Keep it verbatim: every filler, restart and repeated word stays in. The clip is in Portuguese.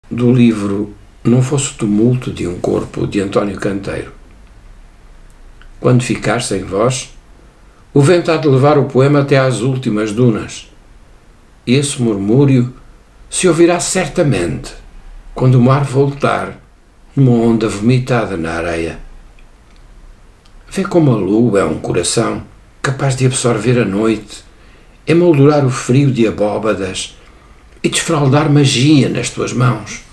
do livro Não Fosse Tumulto de um Corpo, de António Canteiro. Quando ficar sem voz, o vento há de levar o poema até às últimas dunas. Esse murmúrio se ouvirá certamente quando o mar voltar numa onda vomitada na areia. Vê como a lua é um coração capaz de absorver a noite, emoldurar o frio de abóbadas e desfraldar magia nas tuas mãos.